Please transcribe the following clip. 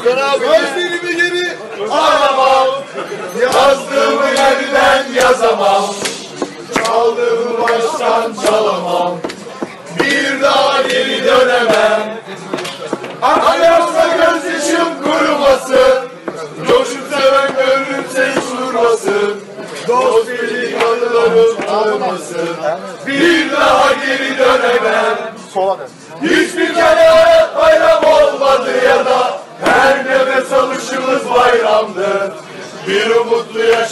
Gözlerimi geri alamam, yazdığımı yeniden yazamam, çaldığımı baştan çalamam, bir daha geri dönemem. Aklımsa gözyaşım kurumasın, coşup seven gönlümse hiç durmasın, dost birlik anılarım alınmasın, bir daha geri dönemem. Hiçbir kere hayat bayram olmadı ya da her nefes alışımız bayramdı. Bir umutlu yaşam